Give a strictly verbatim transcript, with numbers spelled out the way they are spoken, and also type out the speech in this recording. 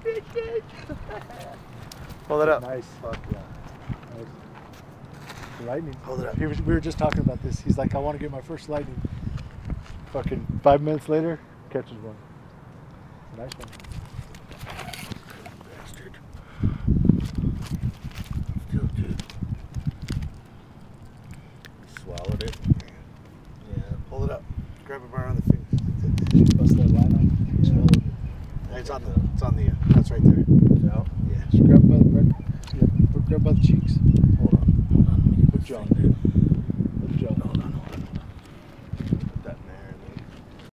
Hold it up. Nice. Fuck yeah. Nice. Lightning. Hold it up. He was, we were just talking about this. He's like, I want to get my first lightning. Fucking five minutes later, catches one. Nice one. Bastard. Still good. Swallowed it. Yeah, pull it up. Grab it around the fingers. Bust that line on. Yeah. Swallowed it. It's on the, it's on the, uh, that's right there. Yeah. Yeah,